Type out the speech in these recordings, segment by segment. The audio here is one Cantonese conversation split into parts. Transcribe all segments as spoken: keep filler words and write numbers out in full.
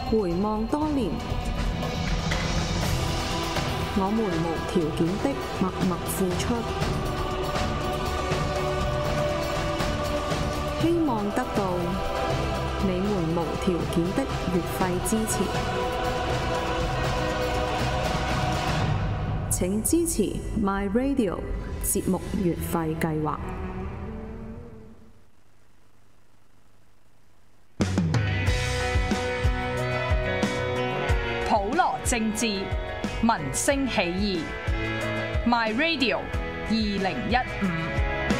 回望多年，我們無條件的默默付出，希望得到你們無條件的月費支持。請支持 My Radio 節目月費計劃。 普羅政治，民聲起義。My Radio 二零一五。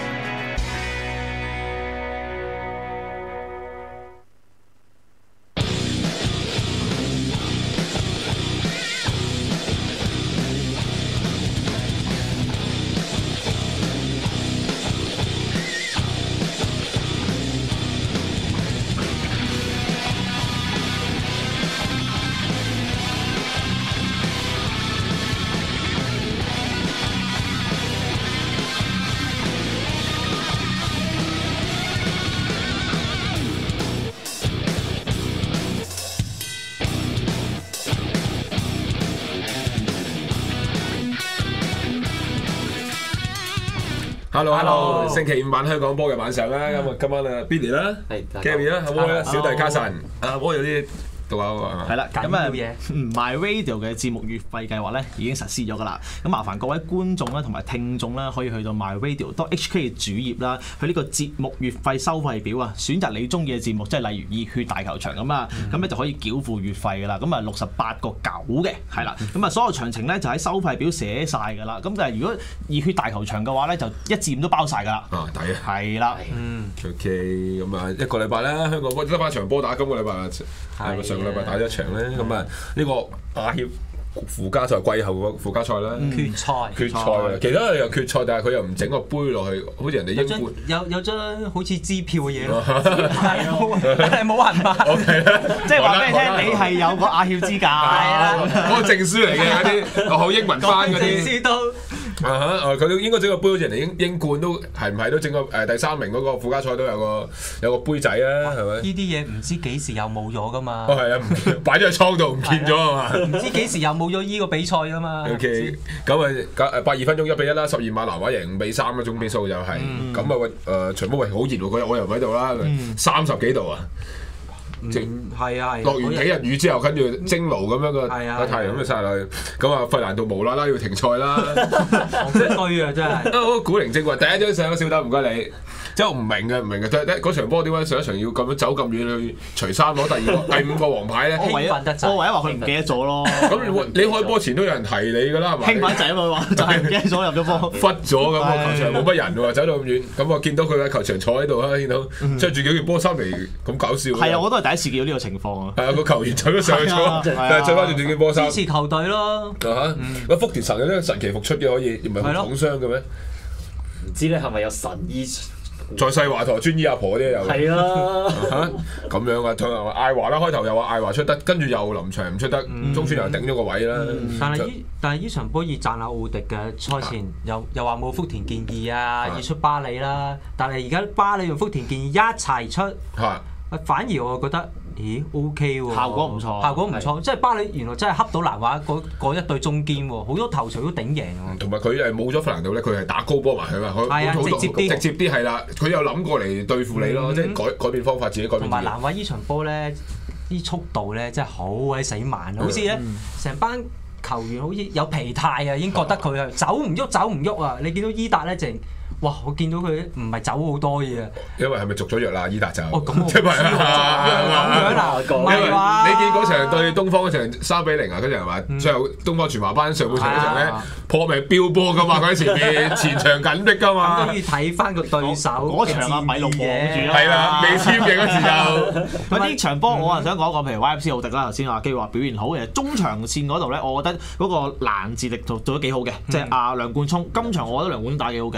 Hello，Hello， 星期五晚香港波嘅晚上啦，咁啊今晚啊 Billy 啦 ，Gary 啦，阿波啦，小弟卡神，阿波有啲讀下喎。 係啦，咁啊 My Radio 嘅節目月費計劃咧已經實施咗㗎啦。咁麻煩各位觀眾啦同埋聽眾啦，可以去到 My Radio dot H K 嘅主頁啦，去呢個節目月費收費表啊，選擇你中意嘅節目，即係例如熱血大球場咁啊，咁咧就可以繳付月費㗎啦。咁啊六十八個九嘅，係啦。咁啊所有詳情咧就喺收費表寫晒㗎啦。咁但係如果熱血大球場嘅話咧，就一至五都包晒㗎啦。 啊，抵啊！ 係啦。 嗯。OK， 咁啊一個禮拜啦，香港波得翻場波打，今個禮拜係咪上個禮拜打咗一場咧？咁啊呢個亞協附加賽季後個附加賽啦， 決賽決賽啊，其他又決賽，但係佢又唔整個杯落去，好似人哋英冠有有張好似支票嘅嘢咯，但係冇人買。 即係話俾你聽，你係有個亞協資格， 係啊， 嗰個證書嚟嘅嗰啲，學好英文班嗰啲證書都。 啊哈！佢都應該整個杯，好似人哋英英冠都係唔係都整個誒第三名嗰個附加賽都有個有個杯仔啊，係咪？ 呢啲嘢唔知幾時又冇咗噶嘛？ 哦，係啊，擺咗喺倉度唔見咗啊嘛！ 唔知幾時又冇咗依個比賽噶嘛 ？OK， 咁啊，誒八二分鐘一比一啦，十二碼南華贏五比三嘅總比數就係咁啊！誒場波喂好熱喎，嗰日我又唔喺度啦，三十幾度啊！ 正係啊係。 落完幾日雨之後，跟住蒸爐咁樣個個太陽咁就曬落去，咁啊費蘭道無啦啦要停賽啦， 即係衰啊真係。 啊古靈精怪，第一張相小豆唔該你。即係我唔明嘅，唔明嘅，即係嗰場波點解上一場要咁樣走咁遠去除衫攞第二個、第五個黃牌咧？ 我唯一我唯一話佢唔記得咗咯。 咁你開波前都有人提你㗎啦，係咪？ 興奮仔啊嘛，就係唔記得咗入咗波， 忽咗咁個球場冇乜人喎，走到咁遠，咁我見到佢喺球場坐喺度啦，見到着住幾件波衫嚟咁搞笑。 係啊，我都係第一次見到呢個情況啊。 係啊，個球員走咗上去坐，但係着翻住件波衫。 支持球隊咯。 啊哈！咁福田神有啲神奇復出嘅可以，唔係好重傷嘅咩？ 唔知咧係咪有神醫？ 在世華佗專醫阿婆嗰啲又係啦， 咁樣啊，同埋艾華啦，開頭又話艾華出得，跟住又臨場唔出得，中村又頂咗個位啦。 但係依但係依場波要讚下奧迪嘅，賽前又又話冇福田健二啊，要出巴里啦，但係而家巴里同福田健二一齊出，反而我覺得。咦 ，OK 喎， 效果唔錯， 效果唔錯，即係巴里原來真係恰到南華嗰一對中堅喎，好多頭槌都頂贏喎。 同埋佢誒冇咗弗蘭道咧，佢係打高波埋去嘛， 係啊，直接啲， 直接啲係啦，佢有諗過嚟對付你咯，即係改改變方法，自己改變。 同埋南華依場波咧，啲速度咧真係好鬼死慢，好似咧成班球員好似有疲態啊，已經覺得佢係走唔喐，走唔喐啊！你見到伊達咧淨。哇！我見到佢唔係走好多嘢啊， 因為係咪續咗約啦？伊達就哦咁我唔知喎，咁樣啦， 唔係話你見嗰場對東方嗰場三比零啊，嗰陣係嘛？最後東方全華班上半場嗰場咧破命飆波㗎嘛，佢喺前面前場緊逼㗎嘛。 咁都要睇翻個對手嗰場啊，米六望住係啦，未簽嘅嗰時就。 咁呢場波我啊想講一講，譬如 Y F C 奧迪啦，頭先話機會話表現好嘅，中場線嗰度咧，我覺得嗰個攔截力做做得幾好嘅，即係阿梁冠聰。今場我覺得梁冠聰打幾好嘅，即係。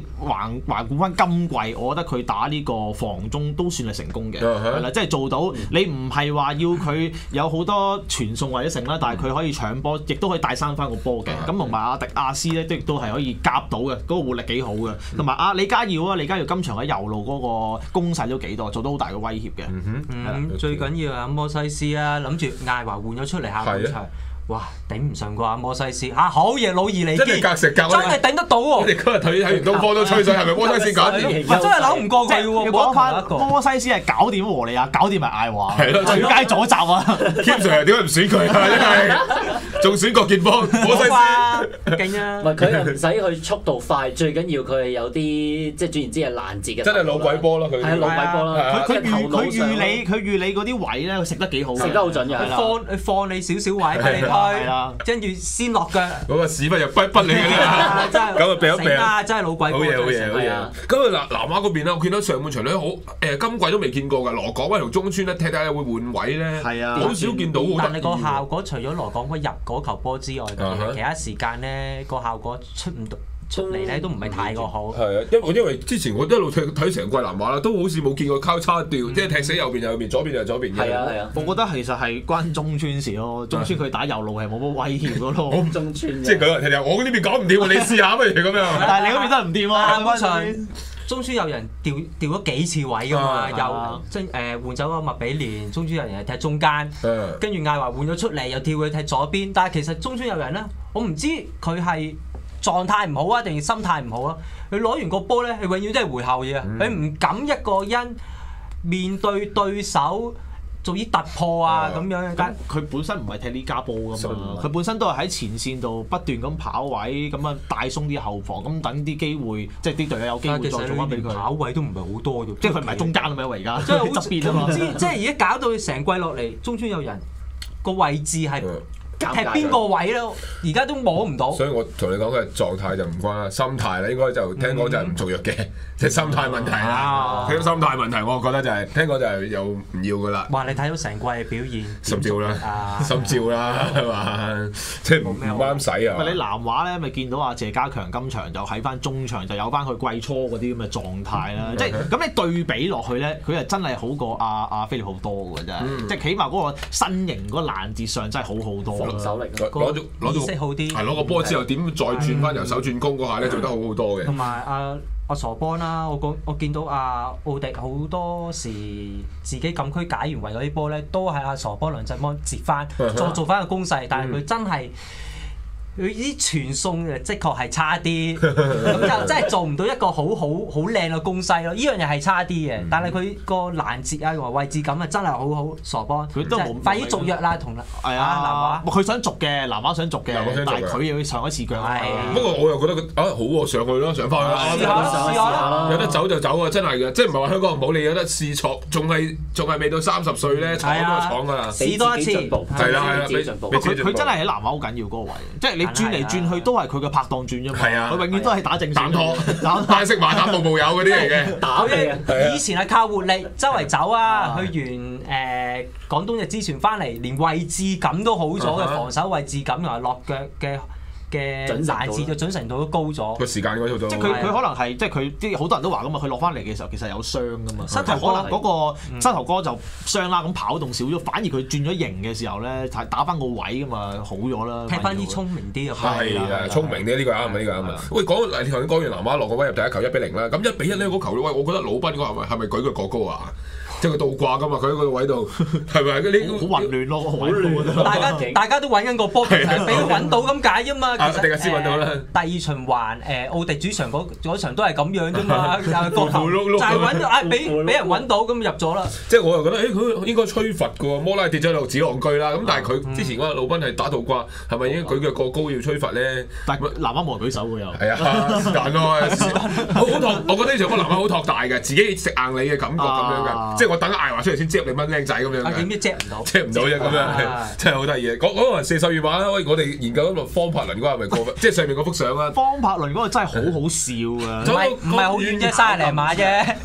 係橫橫顧翻今季，我覺得佢打呢個防中都算係成功嘅，係啦，即係做到你唔係話要佢有好多傳送或者成啦，但係佢可以搶波，亦都可以帶生翻個波嘅。咁同埋阿迪亞斯咧，都亦都係可以夾到嘅，嗰個活力幾好嘅。同埋阿李家耀啊，李家耀今場喺右路嗰個攻勢都幾多，做到好大嘅威脅嘅。 嗯，最緊要係摩西斯啊，諗住艾華換咗出嚟下半場。哇！頂唔順啩摩西斯嚇，好嘢老二嚟， 真係隔食隔， 真係頂得到喎！ 我哋今日睇睇完東方都吹水，係咪摩西斯搞掂？ 真係扭唔過佢喎！ 要講翻摩西斯係搞掂和利亞，搞掂埋艾華，係咯，最佳左閘啊 ！Kim Sir 點解唔選佢啊？真係仲選郭建邦，摩西斯勁啊！ 唔係佢又唔使去速度快，最緊要佢係有啲即係總言之係攔截嘅。 真係老鬼波啦！佢係老鬼波啦！ 佢佢預佢預你佢預你嗰啲位咧，佢食得幾好， 食得好準嘅。 佢放佢放你少少位俾你推，跟住先落腳。 嗰個屎忽又逼逼你嘅啦，咁啊避一避啊！ 真係老鬼波， 好嘢好嘢好嘢！咁啊嗱，南亞嗰邊咧，我見到上半場咧好誒，今季都未見過㗎。羅港威同中村咧踢睇會換位咧，係啊，好少見到。 但係個效果除咗羅港威入嗰球波之外，其他時間咧個效果出唔到。出嚟咧都唔係太過好。 係啊，因為因為之前我一路睇睇成季南華啦，都好似冇見過交叉調，嗯、即係踢死右邊就右邊，左邊就左邊嘅。 係啊係啊， 我覺得其實係關中村事咯，中村佢打右路係冇乜威脅嘅咯。 我中村， 即係佢話踢我呢邊搞唔掂喎，你試下不如咁樣。 但係你嗰邊都係唔掂啊！ 基本上中村有人調調咗幾次位㗎嘛，又即係誒換走個麥比連，中村有人係踢中間，跟住艾華換咗出嚟又跳去踢左邊，但係其實中村有人咧，我唔知佢係狀態唔好啊，定心態唔好啊？佢攞完個波咧，佢永遠都係回後嘅，佢唔敢一個人面對對手做啲突破啊咁樣。但佢本身唔係踢呢家波噶嘛，佢本身都係喺前線度不斷咁跑位，咁啊帶鬆啲後防，咁等啲機會，即係啲隊友有機會再做翻俾佢。 跑位都唔係好多啫， 即係佢唔係中間啊嘛，而家即係側邊啊嘛。 即係而家搞到佢成季落嚟，中村有人個位置係。踢邊個位咧？而家都摸唔到。 所以我同你講嘅狀態就唔關啦，心態啦，應該就聽講就係唔續約嘅，即係心態問題啦。睇到心態問題，我覺得就係聽講就係又唔要噶啦。 哇！你睇到成季嘅表現， 心照啦，心照啦，係嘛？即係唔唔啱使啊！ 喂，你南華咧咪見到阿謝家強今場就喺翻中場就有翻佢季初嗰啲咁嘅狀態啦。即係咁你對比落去咧，佢係真係好過阿阿菲力好多㗎真係。即係起碼嗰個身形嗰個攔截上真係好好多。 手力攞咗攞咗好啲， 係攞個波之後點再轉翻由守轉攻嗰下咧，做得好好多嘅。 同埋阿阿傻邦啦，我講我見到阿奧迪好多時自己禁區解完圍嗰啲波咧，都係阿傻邦梁振邦接翻，再做翻個攻勢，但係佢真係。佢啲傳送誒，的確係差啲，咁就真係做唔到一個好好好靚嘅攻勢咯。呢樣嘢係差啲嘅，但係佢個攔截啊同埋位置感啊，真係好好。傻波， 佢都冇快啲續約啦，同係啊南華。 佢想續嘅，南華想續嘅，但係佢又要上一次腳。 不過我又覺得佢啊好喎，上去咯，上翻去啦。 試下試下有得走就走啊！真係嘅，即係唔係話香港唔好，你有得試闖，仲係仲係未到三十歲咧，闖都係闖㗎啦。 試多一次， 係啦係啦， 佢佢真係喺南華好緊要嗰個位，即係你轉嚟轉去都係佢嘅拍檔轉啫嘛。係啊，佢永遠都係打正彈拖、單式馬、打步步友嗰啲嚟嘅。 打以前係靠活力，周圍走啊，去完誒廣東日之船翻嚟，連位置感都好咗嘅，防守位置感同埋落腳嘅。嘅攔截嘅準程度都高咗， 個時間嗰度， 即係佢佢可能係即係佢啲好多人都話噶嘛，佢落翻嚟嘅時候其實有傷噶嘛，膝頭可能嗰個膝頭哥就傷啦，咁跑動少咗，反而佢轉咗型嘅時候咧，打翻個位噶嘛，好咗啦， 踢翻啲聰明啲嘅， 係啊，聰明啲呢個啱啊，呢個啱啊。喂，講你頭先講完南華落個威入第一球一比零啦，咁一比一呢嗰球咧，喂，我覺得魯賓嗰個係咪係咪舉腳過高啊？即係佢倒掛噶嘛，佢喺個位度係咪？你好混亂咯，好亂。 大家大家都揾緊個波，俾佢揾到咁解啫嘛。 其實先揾到啦。 第二循環誒奧迪主場嗰嗰場都係咁樣啫嘛，又係角球就係揾到啊，俾俾人揾到咁入咗啦。 即係我又覺得誒，佢應該吹罰嘅喎，摩拉跌咗落紙戇居啦。咁但係佢之前嗰個魯賓係打倒掛，係咪已經舉腳過高要吹罰咧？ 但係南華冇人舉手喎又。係啊，是但咯，好托。我覺得呢場波南華好托大嘅，自己食硬你嘅感覺咁樣嘅，即係。我等艾華出嚟先接你蚊僆仔咁樣嘅， 點知接唔到？ 接唔到啫咁樣，真係好得意嘅。講講話射手語碼啦，喂，我哋研究緊個方柏倫嗰個係咪過分？即係上面嗰幅相啊。 方柏倫嗰個真係好好笑啊！ 唔係唔係好遠啫，三廿零碼啫。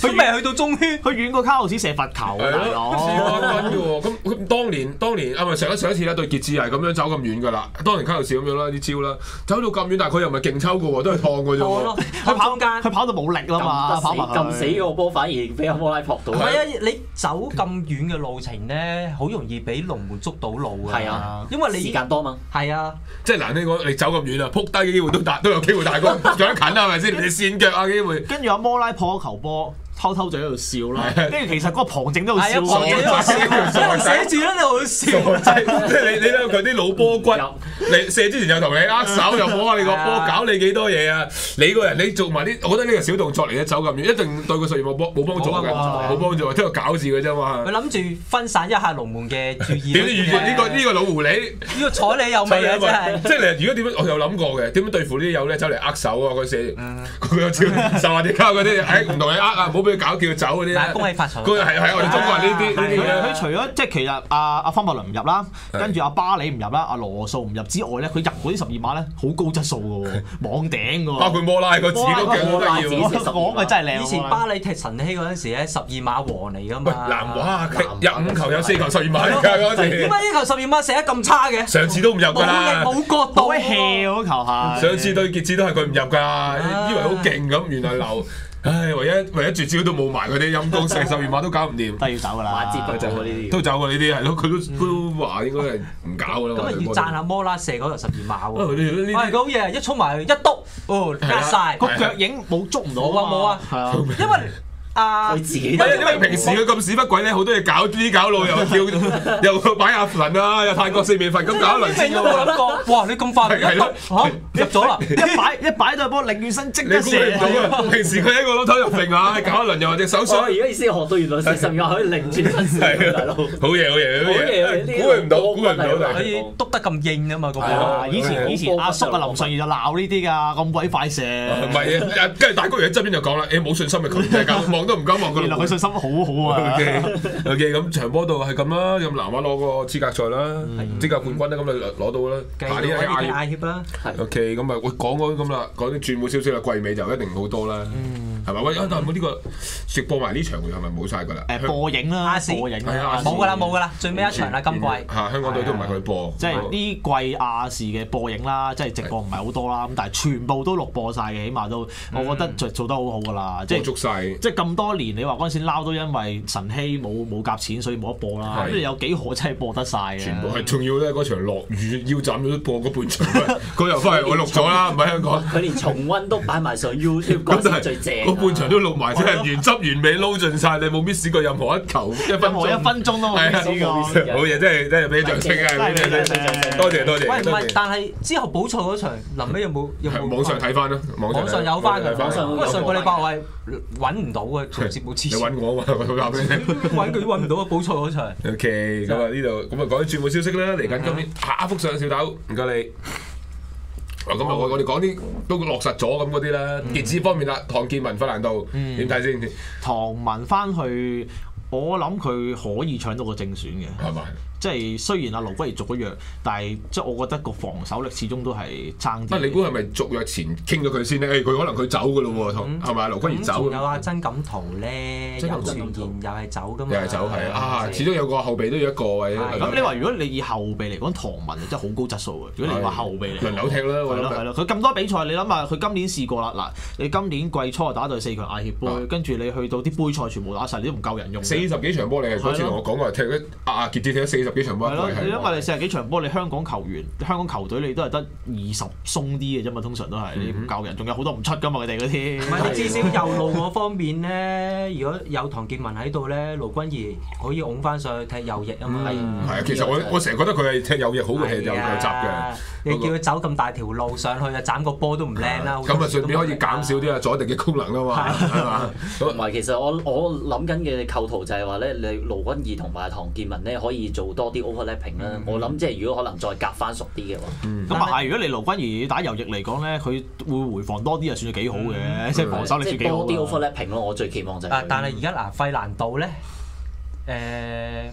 佢未去到中圈， 佢遠過卡路士射罰球啊，大佬。 黐孖筋嘅喎，咁咁當年當年啊咪上一上一次咧對傑志係咁樣走咁遠㗎啦，當年卡路士咁樣啦啲招啦，走到咁遠，但係佢又唔係勁抽嘅喎，都係燙嘅啫喎。 佢跑中間佢跑到冇力啦嘛，跑埋撳死個波反而俾阿摩拉撲到。 唔係啊！你走咁遠嘅路程咧，好容易俾龍門捉到路㗎。 係啊， 因為你時間多嘛。 係啊， 即係難聽講，你走咁遠啊，撲低嘅機會都大，都有機會大過走得近啊，係咪先？你跣腳啊機會。 跟住阿摩拉破咗球波。偷偷就喺度笑啦，跟住其實嗰個旁證都好笑， 旁證都好笑，寫住喺度笑。 即係你你睇佢啲老波骨，你射之前又同你握手，又摸下你個波，搞你幾多嘢啊！你個人你做埋啲，我覺得呢個小動作嚟嘅，走咁遠一定對個實驗冇幫冇幫助嘅，冇幫助，即係搞事嘅啫嘛。 佢諗住分散一下龍門嘅注意力。 點知遇見呢個呢個老狐狸？ 呢個睬你有味啊！真係。 即係你如果點樣，我有諗過嘅，點樣對付呢啲友咧？走嚟握手啊！佢射，佢有招受下啲交嗰啲，誒唔同你握啊，唔好俾佢搞叫佢走嗰啲。 恭喜發財！ 佢係係我哋中國人呢啲呢啲嘢。 佢除咗即係其實阿阿方伯倫唔入啦，跟住阿巴里唔入啦，阿羅素唔入之外咧，佢入嗰啲十二碼咧好高質素嘅喎，網頂嘅喎。 包括摩拉個字都幾得意喎。 講嘅真係靚。 以前巴里踢晨曦嗰陣時咧，十二碼王嚟㗎嘛。 南華入五球有四球十二碼㗎嗰時。 點解呢球十二碼射得咁差嘅？ 上次都唔入㗎啦。 冇角度。 hea 嗰球係。 上次對傑志都係佢唔入㗎，以為好勁咁，原來流。唉，唯一唯一絕招都冇埋，佢啲陰公射十二碼都搞唔掂， 都要走㗎啦。 馬接都走過呢啲， 都走過呢啲係咯，佢都都話應該係唔搞㗎啦。 咁啊要讚下摩拉射嗰球十二碼喎。 喂， 好嘢，一衝埋一篤，哦，壓晒個腳影冇捉唔到冇啊冇啊， 係啊， 因為。啊！ 佢自己唔係因為平時佢咁屎忽鬼咧，好多嘢搞啲搞路，又跳又擺阿倫啊，又泰國四面佛咁搞一輪先㗎嘛。 冇諗過，哇！你咁快係咯嚇入咗啦！ 一擺一擺對波，擰轉身即你刻射。 估唔到啊！平時佢喺個攞頭入揈下，搞一輪又話隻手我上。 而家意思學到原來四十秒可以擰轉身射，大佬。 好嘢好嘢好嘢，估佢唔到估佢唔到可以篤得咁硬啊嘛個啊！ 波。 以前以前阿叔啊林尚義就鬧呢啲㗎，咁鬼快射。 唔係啊，跟住大哥喺側邊就講啦，誒冇信心嘅球員㗎，望都唔敢望佢。 佢信心好好啊 ！O K，咁場波度係咁啦，咁南華攞個資格賽啦，資格冠軍咧，咁就攞到啦。下年係亞亞協啦。 O K，咁啊，我講講咁啦，講啲轉會消息啦，季尾就一定好多啦，係咪？喂，但係冇呢個直播埋呢場，係咪冇晒㗎啦？ 誒播影啦，播影啦， 冇㗎啦冇㗎啦，最尾一場啦今季。 嚇，香港隊都唔係佢播， 即係呢季亞視嘅播影啦，即係直播唔係好多啦，咁但係全部都錄播晒嘅，起碼都我覺得做做得好好㗎啦，即係捉曬。 即係咁多年，你話嗰陣時撈都因為晨曦冇冇夾錢，所以冇得播啦。咁你有幾何真係播得晒嘅？ 全部係仲要咧，嗰場落雨腰斬咗都播嗰半場，佢又翻嚟我錄咗啦，唔喺香港。 佢連重溫都擺埋上 YouTube，嗰先最正。 嗰半場都錄埋，即係原汁原味撈盡晒，你冇 miss 過任何一球一分鐘。 一分鐘都冇 miss 過。 好嘢，真係真係俾掌聲啊！多謝多謝。 喂，唔係，但係之後補賽嗰場，臨尾有冇有冇？ 網上睇翻啦， 網上有翻㗎。 網上因為上個禮拜我係揾唔到嘅，做節目之前。 你揾我嘛？我話俾你聽。 揾佢都揾唔到啊！補賽嗰場。 O K，咁啊呢度咁啊講啲轉會消息啦，嚟緊今年下一幅相小豆，唔該你。咁啊我我哋講啲都落實咗咁嗰啲啦。傑志方面啦，唐建文、弗蘭道點睇先？ 唐文翻去，我諗佢可以搶到個正選嘅。 係咪？ 即係雖然阿盧君儀續咗約，但係即係我覺得個防守力始終都係爭啲。 啊！你估係咪續約前傾咗佢先咧？誒，佢可能佢走㗎咯喎，係咪？盧君儀走。 仲有阿曾錦圖咧，有傳言又係走㗎嘛。 又係走係啊！始終有個後備都要一個位。 咁你話如果你以後備嚟講，唐文真係好高質素嘅。如果你話後備嚟， 輪流踢啦，我諗係咯。佢咁多比賽，你諗下，佢今年試過啦。嗱，你今年季初打到四強亞協杯，跟住你去到啲杯賽全部打晒，你都唔夠人用。 四十幾場波，你係嗰次同我講過，踢咗阿傑志踢咗四十幾場波。 因為你四十幾場波，你香港球員、香港球隊你都係得二十鬆啲嘅啫嘛，通常都係你唔夠人，仲有好多唔出噶嘛，佢哋嗰啲。 唔係，你至少右路嗰方面咧，如果有唐建文喺度咧，盧君儀可以拱翻上去踢右翼啊嘛。 係啊，其實我我成日覺得佢係踢右翼好過踢右右閘嘅。 你叫佢走咁大條路上去啊，斬個波都唔靚啦。 咁啊，順便可以減少啲啊阻敵嘅功能啊嘛，係嘛？ 同埋其實我我諗緊嘅構圖就係話咧，你盧君儀同埋唐建文咧可以做多啲 overlapping 啦。我諗即係如果可能再夾翻熟啲嘅話， 咁啊係。如果你盧君儀打右翼嚟講咧，佢會回防多啲啊，算係幾好嘅，即係防守力算幾好。 多啲 overlapping 咯，我最期望就係。 啊！但係而家嗱費蘭道咧，誒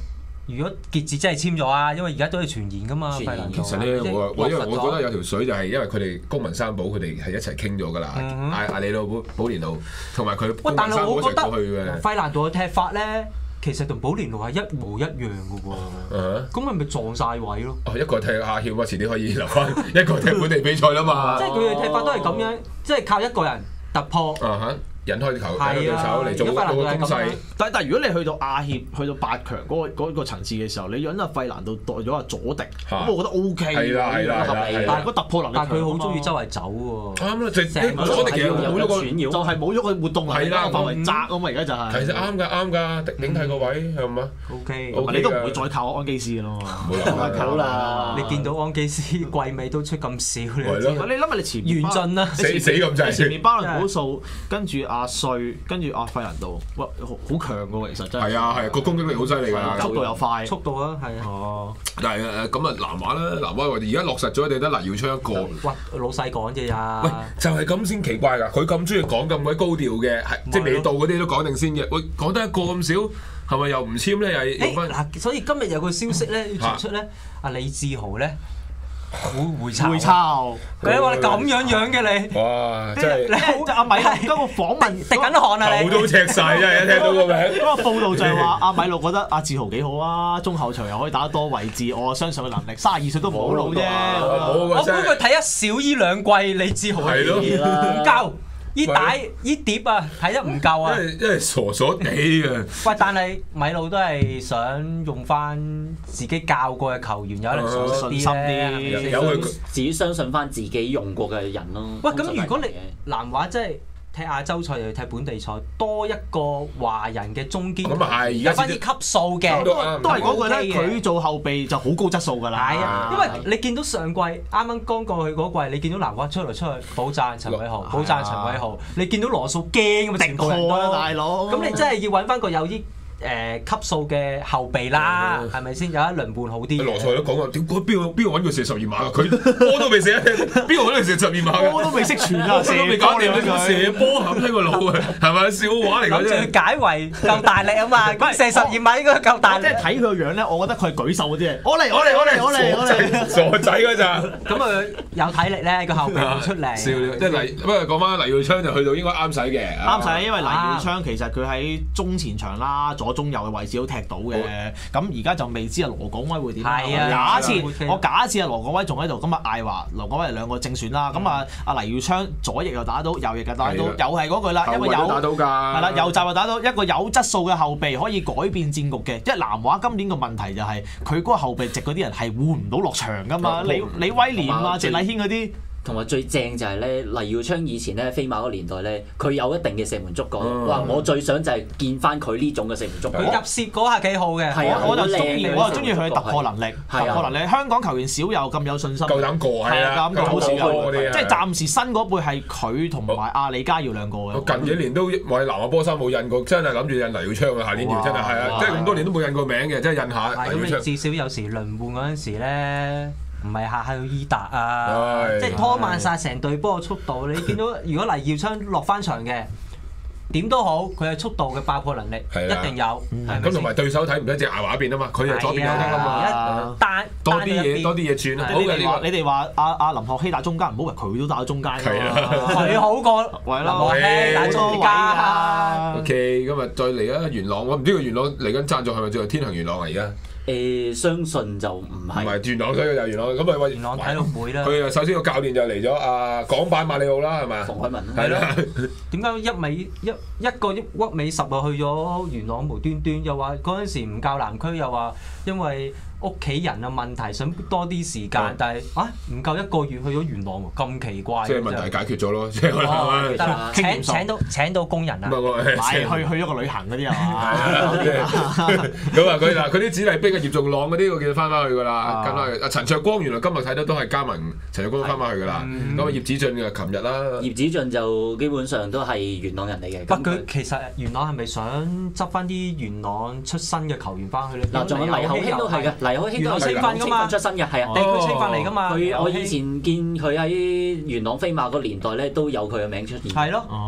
如果傑志真係簽咗啊，因為而家都係傳言噶嘛，費蘭其實咧，我我因為我覺得有條水就係因為佢哋公民三寶佢哋係一齊傾咗㗎啦，阿阿里路保連奴同埋佢公民三寶一齊過去嘅。 費蘭度嘅踢法咧，其實同保連奴係一模一樣嘅喎。咁咪咪撞晒位咯。 哦，一個踢亞協嘛，遲啲可以留翻；一個踢本地比賽啦嘛。 即係佢哋踢法都係咁樣，即係靠一個人突破。 引開啲球，引開對手嚟做做個攻勢。 但但如果你去到亞協，去到八強嗰個嗰個層次嘅時候，你揾阿費蘭度代咗阿佐迪，咁我覺得 O K 係啦係啦， 但係個突破能力， 但係佢好中意周圍走喎。 啱啦，就佐迪其實冇咗個， 就係冇咗個活動能力，範圍窄啊嘛，而家就係。 其實啱㗎啱㗎，頂替個位係嘛 ？O K， 你都唔會再靠安基斯㗎咯。 好啦， 你見到安基斯季尾都出咁少，你你諗下你前完盡啦， 死死咁滯。 前面巴倫古數，跟住阿帥。跟住阿費蘭度，哇，好強㗎喎，其實真係。係啊係啊，個攻擊力好犀利㗎， 速度又快。 速度啊，係啊。 哦。但係誒咁啊，南華啦，南華而家落實咗，你得黎耀昌一個。 喂，老細講啫呀。 喂，就係咁先奇怪㗎，佢咁中意講咁鬼高調嘅，係即係未到嗰啲都講定先嘅。喂，講得一個咁少，係咪又唔簽咧？又誒嗱，所以今日有個消息咧，要傳出咧，阿李志豪咧。會會抄，會抄。你話你咁樣樣嘅你， 哇！真係你係阿米嗰個訪問滴緊汗啊你， 頭都赤晒真係，一聽到個名。 嗰個報道就係話阿米路覺得阿志豪幾好啊，中後場又可以打得多位置，我相信佢能力。三十二歲都唔好老啫。 我估佢睇一少依兩季李志豪嘅表現唔夠。依帶依碟啊，睇得唔夠啊！ 因為因為傻傻地嘅。 喂，但係米路都係想用翻自己教過嘅球員，有一定信心啲， 有佢自己相信翻自己用過嘅人咯。 喂，咁如果你南華真係踢亞洲賽又要踢本地賽，多一個華人嘅中堅， 咁啊係， 有翻啲級數嘅， 都係嗰句咧，佢做後備就好高質素㗎啦。 係啊，因為你見到上季啱啱剛過去嗰季，你見到南華出嚟出去補讚陳偉豪，補讚陳偉豪，你見到羅素驚咁啊，成個人都大佬。咁你真係要揾翻個有啲誒級數嘅後備啦，係咪先有一輪半好啲？ 羅賽都講過，點邊個邊個揾佢射十二碼啊？佢波都未射一踢，邊個揾佢射十二碼？ 波都未識傳啊！ 射都未搞掂，射波冚喺個腦啊！係咪笑話嚟㗎？ 諗住解圍夠大力啊嘛！咁射十二碼應該夠大力。 即係睇佢個樣咧，我覺得佢係舉手嗰啲嘢。我嚟我嚟我嚟我嚟我嚟！ 傻仔嗰咋？ 咁啊有體力咧，個後備出嚟。 笑即係黎，不過講翻黎耀昌就去到應該啱使嘅。 啱使，因為黎耀昌其實佢喺中前場啦、左中右嘅位置都踢到嘅。咁而家就未知阿羅廣威會點。係啊，假設我假設阿羅廣威仲喺度，咁啊艾華、羅廣威係兩個正選啦。咁啊阿黎耀昌左翼又打到，右翼又打到，又係嗰句啦，因為有係啦，右閘又打到一個有質素嘅後備可以改變戰局嘅。即係南華今年個問題就係佢嗰個後備席嗰啲人係換唔到落場㗎嘛。李李威廉啊、謝禮軒嗰啲。 同埋最正就係咧，黎耀昌以前咧飛馬嗰年代咧，佢有一定嘅射門觸覺。哇！我最想就係見翻佢呢種嘅射門觸覺。 佢入攝嗰下幾好嘅， 我我就中意，我就中意佢嘅突破能力。突破能力，香港球員少有咁有信心。 夠膽過係啊！ 咁好少有，即係暫時新嗰輩係佢同埋阿李家耀兩個嘅。 近幾年都話南華波衫冇印過，真係諗住印黎耀昌啊！下年條真係係啊！即係咁多年都冇印過名嘅，真係印下。 咁你至少有時輪換嗰陣時咧。唔係下下要伊達啊，即係拖慢晒成隊波嘅速度。你見到如果黎耀昌落翻場嘅，點都好，佢係速度嘅爆破能力一定有。 咁同埋對手睇唔到隻牙畫邊啊嘛，佢係左邊右得啊嘛。 單多啲嘢，多啲嘢轉啊！ 你哋話你哋話阿阿林學熙打中間，唔好話佢都打到中間㗎嘛。 佢好過林學熙打中間。 OK，今日再嚟啊！元朗，我唔知個元朗嚟緊贊助係咪叫做天行元朗啊？而家。 誒，相信就唔係。唔係元朗，所以就元朗。咁咪話元朗體育會啦。 佢啊，首先個教練就嚟咗啊，港版馬里奧啦，係咪？ 馮海文。 係啦。 點解一尾一一個屈尾十啊去咗元朗無端端？又話嗰陣時唔教南區，又話因為屋企人嘅問題想多啲時間，但係啊唔夠一個月去咗元朗喎，咁奇怪。即係問題解決咗咯，即係可能。 得啦，請請到請到工人啊！ 買去去咗個旅行嗰啲啊！ 咁啊，佢嗱佢啲子弟兵嘅葉仲朗嗰啲，我見到翻返去㗎啦，跟翻去。阿陳卓光原來今日睇到都係加盟，陳卓光都翻返去㗎啦。咁啊葉子俊嘅琴日啦。 葉子俊就基本上都係元朗人嚟嘅。 不過佢其實元朗係咪想執翻啲元朗出身嘅球員翻去咧？ 嗱，仲有黎厚興都係嘅。黎厚興都係青訓㗎嘛， 出身嘅係啊， 佢青訓嚟㗎嘛。 佢我以前見佢喺元朗飛馬嗰年代咧，都有佢嘅名出現。 係咯。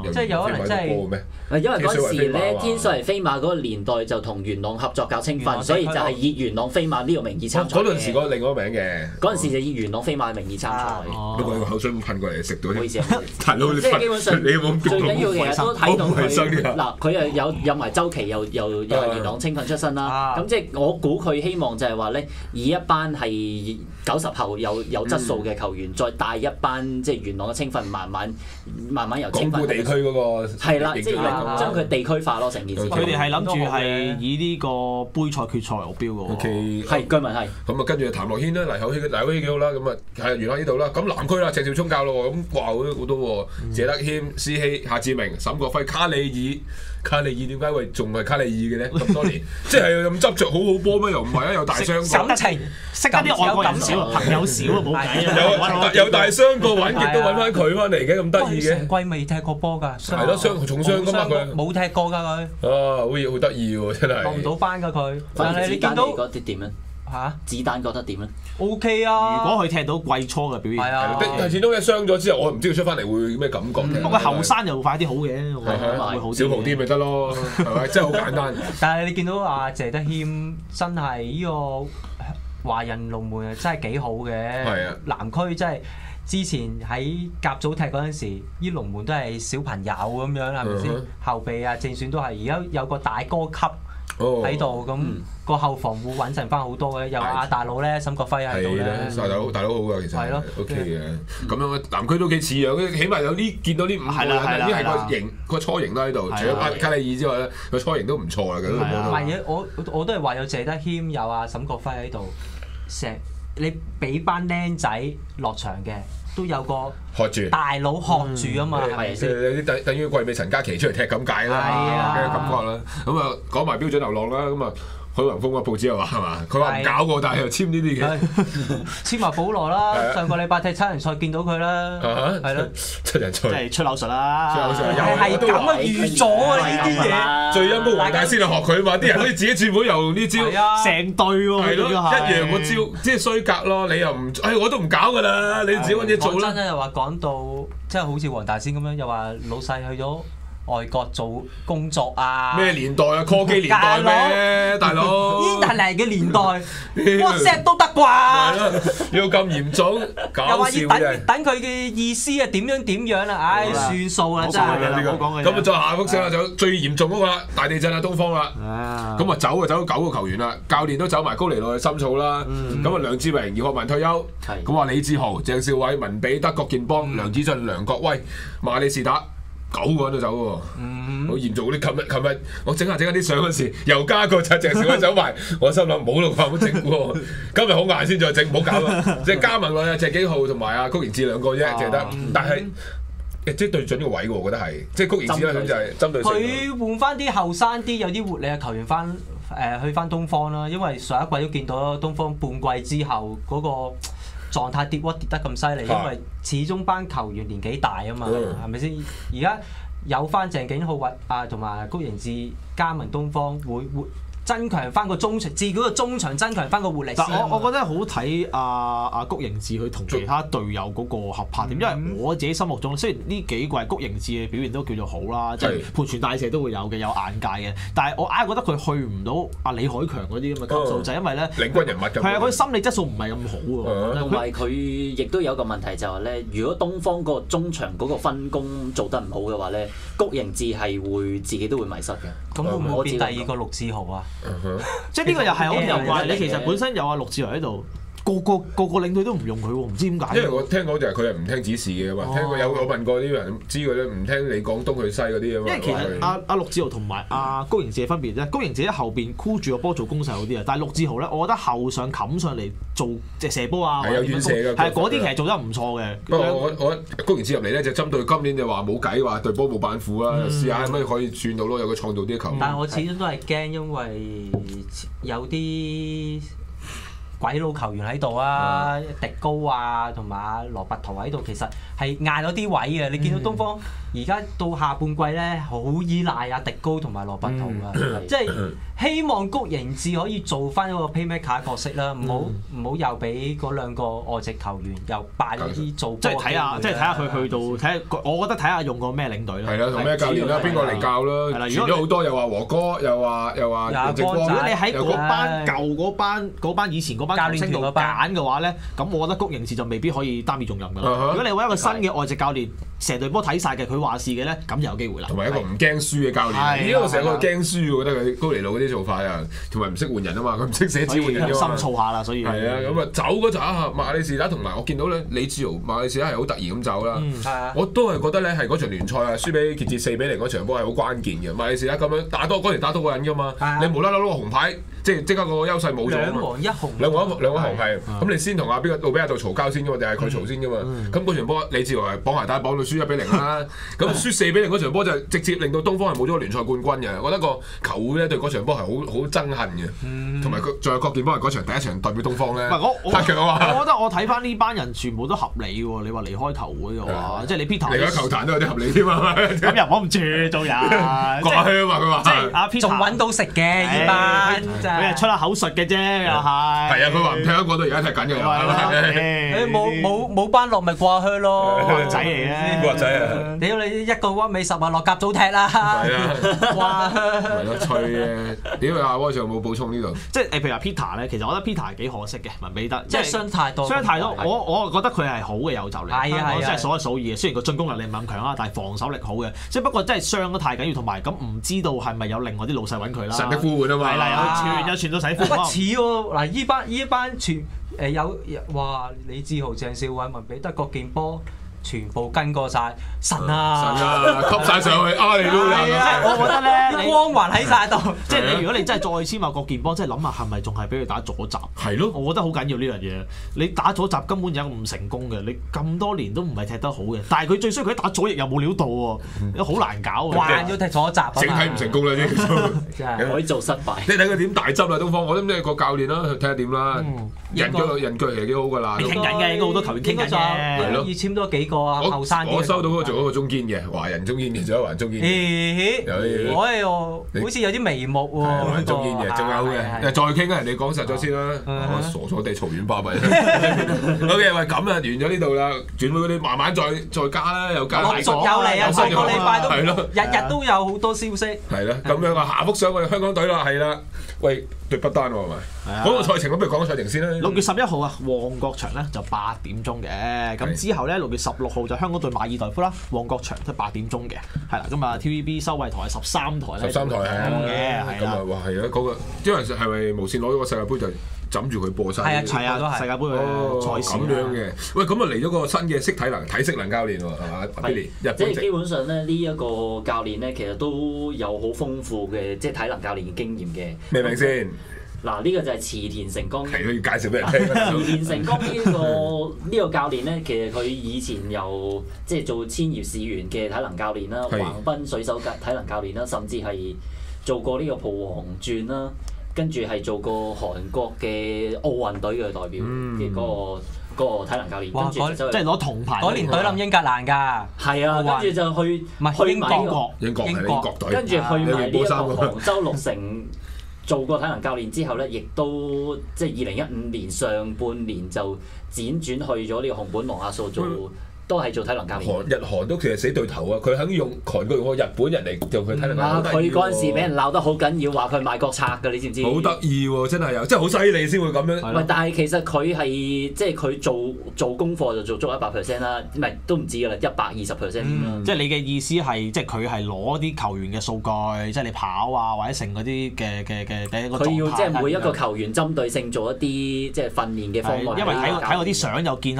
即係有可能真係。 因為嗰陣時咧，天水圍飛馬嗰個年代就同元朗合作搞青訓，所以就係以元朗飛馬呢個名義參賽。 嗰陣時嗰另外一個名嘅。 嗰陣時就以元朗飛馬嘅名義參賽。 不過個口水咁噴過嚟食到。唔好意思啊， 即係基本上你有冇最緊要其實都睇到佢嗱， 佢又有有埋周琦，又又又係元朗青訓出身啦。咁即係我估佢希望就係話咧，以一班係九十後有有質素嘅球員，再帶一班即係元朗嘅青訓，慢慢慢慢由青訓。 地區嗰個係啦，即係將佢地區化咯，成件事。 佢哋係諗住係以呢個杯賽決賽目標嘅喎。 O K， 係據聞係。咁啊，跟住譚樂軒啦、黎口軒、黎口軒幾好啦。咁啊，係元朗呢度啦。咁南區啦，鄭少聰教咯。咁哇，好多好多喎。謝德謙、施希、夏志明、沈國輝、卡里爾。卡里爾點解會仲係卡里爾嘅咧？咁多年，即係咁執着好好波咩？又唔係啊，有大傷過。 感情識得啲外國人少，朋友少啊，冇計啊。 有有大傷過，揾極都揾翻佢翻嚟嘅，咁得意嘅。 成季未踢過波㗎。 係咯，傷重傷㗎嘛佢。 冇踢過㗎佢。 啊，好似好得意喎，真係。 落唔到班㗎佢。 但係你見到嗰啲點咧？嚇？子彈覺得點咧 ？O K 啊！ 如果佢踢到季初嘅表現， 係啊。 但係始終一傷咗之後，我唔知佢出翻嚟會咩感覺。 不過後生又快啲好嘅，會好少蒲啲咪得咯，係咪？真係好簡單。 但係你見到阿謝德謙真係呢個華人龍門啊，真係幾好嘅。 係啊。 南區真係之前喺甲組踢嗰陣時，啲龍門都係小朋友咁樣，係咪先？後備啊，正選都係而家有個大哥級。喺度咁個後防會穩陣翻好多嘅，有阿大佬咧，沈國輝喺度咧， 大佬大佬好㗎，其實係咯 ，O K 嘅。咁樣南區都幾似樣，起碼有呢見到呢五個人，呢係個型個初型都喺度。除咗卡里爾之外咧，個初型都唔錯啦。咁唔係嘅，我我都係話有謝德謙，有阿沈國輝喺度，成你俾班僆仔落場嘅。都有個學住大佬學住啊嘛，係咪先？ 有啲等等於季尾陳嘉琪出嚟踢咁解啦，嘅感覺啦。咁啊講埋標準流浪啦，咁啊許宏峰個報紙又話係嘛？佢話唔搞喎，但係又簽呢啲嘅。 簽埋保羅啦，上個禮拜踢七人賽見到佢啦，係咯， 七人賽即係出口術啦， 出口術係咁啊，預咗啊呢啲嘢。 最陰功黃大仙就學佢嘛，啲人可以自己轉會又呢招， 成隊喎， 係咯，一樣個招，即係衰格咯。你又唔，哎我都唔搞㗎啦，你自己揾嘢做啦。 講真咧，又話講到即係好似黃大仙咁樣，又話老細去咗外國做工作啊！ 咩年代啊？科技年代咩，大佬？ 伊達嚟嘅年代，WhatsApp 都得啩？ 要咁嚴重，搞笑嘅。 等佢嘅意思係點樣點樣啦？唉，算數啦，真係。 咁啊，再下幅先啦，就最嚴重嗰個啦，大地震啊，東方啦。咁啊，走啊，走咗九個球員啦，教練都走埋高尼落去深造啦。咁啊，梁志榮、姚學文退休。咁話李志豪、鄭少偉、文比德、郭建邦、梁子俊、梁國威、馬里士達。九個人都走喎，好嚴重嗰啲。琴日琴日我整下整下啲相嗰時，又加個就鄭少偉走埋，我心諗冇咯，唔好整喎。今日好晏先再整，唔好搞啦。即係加埋落啊，謝景浩同埋阿谷賢志兩個啫，淨係得。但係即係對準個位喎，我覺得係。即係谷賢志咧，咁就係針對性。 佢換翻啲後生啲、有啲活力嘅球員翻誒去翻東方啦，因為上一季都見到東方半季之後嗰個狀態跌屈跌得咁犀利，因為始終班球員年紀大啊嘛，係咪先？而家有翻鄭景浩或啊同埋谷賢志加盟東方，會會增強翻個中場，自己個中場增強翻個活力。 但我我覺得好睇阿阿谷賢志佢同其他隊友嗰個合拍點，因為我自己心目中雖然呢幾季谷賢志嘅表現都叫做好啦，即係盤傳大射都會有嘅，有眼界嘅，但係我硬係覺得佢去唔到阿李海強嗰啲咁嘅級數，就係因為咧領軍人物咁。係啊，佢心理質素唔係咁好喎。 同埋佢亦都有個問題就係咧，如果東方個中場嗰個分工做得唔好嘅話咧，谷賢志係會自己都會迷失嘅。 咁會唔會變第二個陸志豪啊？ 即係呢個又係我又話你其實本身有阿陸志豪喺度，個個個個領隊都唔用佢喎，唔知點解。 因為我聽講就係佢係唔聽指示嘅嘛，聽過有我問過啲人知佢咧，唔聽你講東去西嗰啲啊嘛。 因為其實阿阿陸志豪同埋阿高盈志嘅分別咧，高盈志喺後邊箍住個波做攻勢好啲啊，但係陸志豪咧，我覺得後上冚上嚟做即係射波啊， 係有遠射嘅， 係嗰啲其實做得唔錯嘅。 不過我我高盈志入嚟咧就針對今年就話冇計話對波冇板斧啦，試下可唔可以轉到咯，有個創造啲球。 但係我始終都係驚，因為有啲。季鬼佬球員喺度啊，迪高啊，同埋阿羅伯圖喺度，其實係壓咗啲位嘅。你見到東方而家到下半季咧，好依賴阿迪高同埋羅伯圖啊，即係希望谷盈志可以做翻一個 playmaker 角色啦，唔好唔好又俾嗰兩個外籍球員又扮咗啲做。 即係睇下，即係睇下佢去到睇下，我覺得睇下用個咩領隊啦。 係啦，同咩教練啦，邊個嚟教啦？ 係啦， 傳咗好多，又話和哥，又話又話楊直光。 如果你喺嗰班舊嗰班嗰班以前嗰班球星度揀嘅話咧，咁我覺得谷盈志就未必可以擔任重任㗎啦。如果你揾一個新嘅外籍教練，成隊波睇晒嘅，佢話事嘅咧，咁就有機會啦。 同埋一個唔驚輸嘅教練，呢個成日個驚輸，我覺得佢高尼路嗰啲做法啊，同埋唔識換人啊嘛，佢唔識寫字換人啊嘛。深造下啦，所以係啊，咁啊走嗰陣啊，馬里士打同埋我見到咧，李志豪馬里士打係好突然咁走啦。我都係覺得咧係嗰場聯賽啊，輸俾傑志四比零嗰場波係好關鍵嘅。馬里士打咁樣打多嗰年打多個人㗎嘛，你無啦啦攞個紅牌，即係即刻個優勢冇咗啊嘛。兩黃一紅，兩黃一兩個紅係，咁你先同阿邊個杜比亞度嘈交先㗎嘛，定係佢嘈先㗎嘛？咁嗰場波李志豪係綁鞋帶綁到輸一比零啦。咁輸四比零嗰場波就直接令到東方係冇咗個聯賽冠軍嘅，我覺得個球會咧對嗰場波係好好憎恨嘅，同埋佢仲有郭建邦係嗰場第一場代表東方咧，太強啊嘛！ 我覺得我睇翻呢班人全部都合理喎，你話離開球會嘅話，即係你 Peter 離開球壇都有啲合理添嘛， 咁又講唔住做人掛靴嘛佢話， 即係阿 Peter 仲揾到食嘅呢班， 佢係出下口術嘅啫又係，係啊佢話唔踢香港都而家踢緊嘅又， 誒冇冇冇班落咪掛靴咯， 華仔嚟嘅， 華仔啊！ 屌你一個屈美十啊落甲組踢啦！ 係啊， 哇！ 係咯，吹嘅。點解阿威仲有冇補充呢度？ 即係誒，譬如話 Peter 咧，其實我覺得 Peter 係幾可惜嘅，文彼得， 即係傷太多。 傷太多，我我覺得佢係好嘅右袖嚟， 係啊係啊， 真係數一數二嘅。雖然個進攻能力唔咁強啊，但係防守力好嘅。即係不過真係傷得太緊要，同埋咁唔知道係咪有另外啲老細揾佢啦。 神的呼喚啊嘛！ 係啦，有傳有傳到洗褲。 不似喎，嗱依班依班傳誒有哇李志豪、鄭少偉、文彼得、郭建波。全部跟過晒神啊！ 神啊！吸曬上去，啊你都有。 我覺得咧， 光環喺晒度。 即係你如果你真係再簽埋郭建波，即係諗下係咪仲係俾佢打左閘？ 係咯， 我覺得好緊要呢樣嘢。你打左閘根本有一個唔成功嘅，你咁多年都唔係踢得好嘅。但係佢最衰佢打左翼又冇料到喎，好難搞。 慣咗踢左閘， 整體唔成功啦，呢可以做失敗。 你睇佢點大執啦，東方，我諗即係個教練啦，睇下點啦。人腳人腳係幾好㗎啦。 傾緊嘅，應該好多球員傾緊嘅。 係咯， 要簽多幾個啊，後生我收到嗰個做一個中堅嘅華人中堅嘅，做一個華人中堅。 咦？我係好似有啲眉目喎。 華人中堅嘅，仲有嘅。再傾啊，人哋講實咗先啦。我傻傻地嘈完巴閉。O K，喂，咁啊，完咗呢度啦，轉會嗰啲慢慢再再加啦，又加。 陸續有嚟啊，個個禮拜都日日都有好多消息。 係啦，咁樣啊，下幅上我哋香港隊啦，係啦。喂，對不丹喎係咪？講個賽程，咁不如講個賽程先啦。 六月十一號啊，旺角場咧就八點鐘嘅，咁之後咧六月十六號就香港對馬爾代夫啦，旺角場都八點鐘嘅，係啦，咁啊 T V B 收費台係十三台咧， 十三台係嘅，係咁啊，哇係啊，嗰個因為係咪無線攞咗個世界盃就枕住佢播晒？ 係啊， 係啊，世界盃嘅賽事咁樣嘅。喂，咁啊嚟咗個新嘅識體能體適能教練喎，係嘛？阿 Billy， 即係基本上咧，呢一個教練咧，其實都有好豐富嘅即係體能教練嘅經驗嘅。 咩名先？ 嗱，呢個就係池田成光。 係都要介紹俾人聽。 池田成光呢個呢個教練咧，其實佢以前由即係做千葉市員嘅體能教練啦，橫濱水手體能教練啦，甚至係做過呢個浦和紅鑽啦，跟住係做過韓國嘅奧運隊嘅代表嘅嗰個嗰個體能教練，跟住就即係攞銅牌。 嗰年隊冧英格蘭㗎。 係啊，跟住就去去埋英國， 英國係英國隊， 跟住去埋呢一個杭州綠城。做過體能教練之後咧，亦都即係二零一五年上半年就輾轉去咗呢個熊本羅亞素做。都係做體能教練。 韓日韓都其實死對頭啊！佢肯用韓國用個日本人嚟做佢體能教練。 啊！佢嗰陣時俾人鬧得好緊要，話佢賣國賊㗎，你知唔知？ 好得意喎！真係又真係好犀利先會咁樣。 唔係，但係其實佢係即係佢做做功課就做足一百 percent 啦，唔係都唔止㗎啦，一百二十 percent。 即係你嘅意思係，即係佢係攞啲球員嘅數據，即係你跑啊或者成嗰啲嘅嘅嘅嘅一個狀態。 佢要即係每一個球員針對性做一啲即係訓練嘅方案。 因為睇睇嗰啲相又見阿麥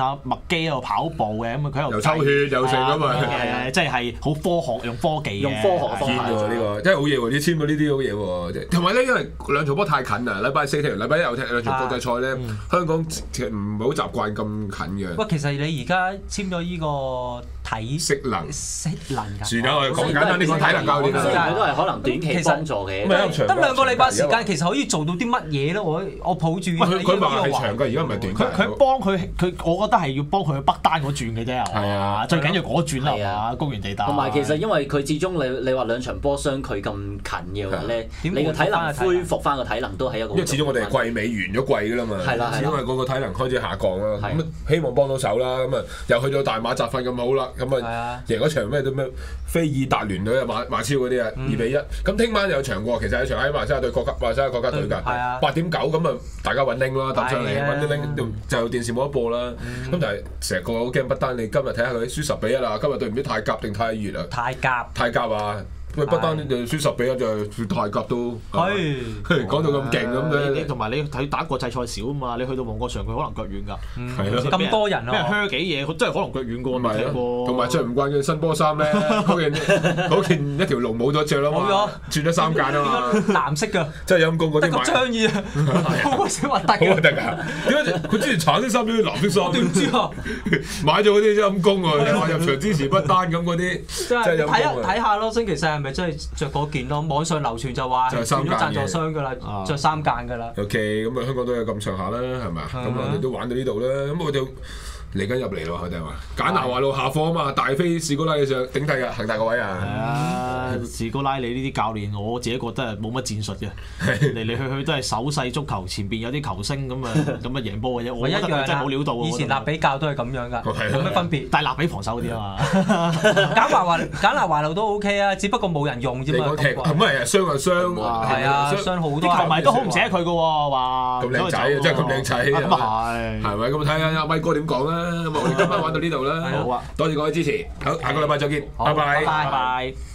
機喺度跑步嘅，咁佢喺度又抽血又剩啊嘛， 誒即係係好科學用科技用科學嘅方法喎呢個真係好嘢喎！你簽咗呢啲好嘢喎，同埋咧因為兩場波太近啦，禮拜四踢完禮拜一又踢兩場國際賽咧，香港其實唔係好習慣咁近嘅。 喂，其實你而家簽咗呢個體適能適能㗎， 算啦，我哋講簡單啲講體能教練雖然啦。 佢都係可能短期幫助嘅， 得兩個禮拜時間，其實可以做到啲乜嘢咧？我我抱住佢佢話係長㗎，而家唔係短佢佢幫佢佢，我覺得係要幫佢去北單嗰轉嘅啫，係啊， 最緊要嗰轉啦嘛，高原地帶。 同埋其實因為佢始終你你話兩場波相距咁近嘅話咧，你個體能恢復翻個體能都係一個。 因為始終我哋係季尾完咗季㗎啦嘛， 係啦係啦， 因為嗰個體能開始下降啦，咁希望幫到手啦，咁啊又去到大馬集訓咁好啦，咁啊贏嗰場咩都咩菲爾達聯隊啊馬馬超嗰啲啊二比一，咁聽晚有場喎，其實有場喺馬來西亞對國家馬來西亞國家隊㗎，八點九咁啊大家揾拎啦，揼上嚟揾啲拎就電視冇得播啦，咁但係成個好驚不單，你今日睇下佢輸十比一啦，今日對唔知泰甲定泰乙啊？ 泰甲， 泰甲啊！喂，不單就輸十比一就泰甲都，係講到咁勁咁你同埋你睇打國際賽少啊嘛，你去到旺角場佢可能腳軟㗎， 係咯， 咁多人啊， 咩靴幾嘢，佢真係可能腳軟過， 咪咯，同埋着唔慣嘅新波衫咧，嗰件嗰件一條龍冇咗着啦嘛，轉咗三間啊嘛， 藍色㗎， 真係陰公嗰啲買， 張意啊，好死核突嘅，好核突㗎，點解佢之前橙色衫變咗藍色衫？ 點知啊？ 買咗嗰啲真陰公喎，你話入場支持不單咁嗰啲，真係陰公啊！ 睇下咯，星期四係咪真係着嗰件咯？網上流傳就話係轉咗贊助商㗎啦，着三間㗎啦。 OK，咁啊香港都有咁上下啦，係咪啊？咁我哋都玩到呢度啦，咁我哋。嚟緊入嚟咯，佢哋係嘛？簡拿華路下課啊嘛，大飛士高拉你上頂替啊，恒大個位啊！ 係啊，士高拉你呢啲教練，我自己覺得係冇乜戰術嘅，嚟嚟去去都係手勢足球，前邊有啲球星咁啊，咁啊贏波嘅啫。我覺得真係冇料到。 以前立比教都係咁樣㗎，冇乜分別。 但係立比防守嗰啲啊嘛。 簡拿華簡拿華路都 OK 啊，只不過冇人用啫嘛。 咁係啊，傷就傷， 係啊，傷好多。 啲球迷都好唔捨佢嘅喎，話咁靚仔，真係咁靚仔。 咁啊係。 係咪？咁睇下阿威哥點講啦。咁我哋今晚玩到呢度啦，好啊，多謝各位支持，好，下個禮拜再見，拜拜， 拜拜。